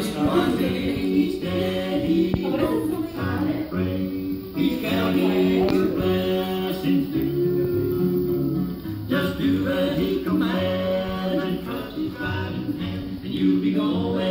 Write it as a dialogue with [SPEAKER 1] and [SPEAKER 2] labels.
[SPEAKER 1] it's one day each day he goes out and pray. He's counting your blessings too. Just do as he commands and trust his guiding hand, and you'll be going